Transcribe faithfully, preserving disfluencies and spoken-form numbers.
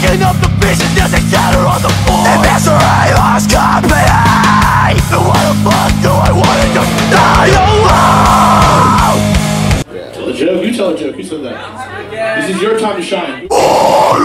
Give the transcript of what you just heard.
picking up the pieces as they shatter on the floor. And misery was company. And why the fuck do I want to just die alone? Tell a joke, you tell a joke, you said that. This is your time to shine. Oh,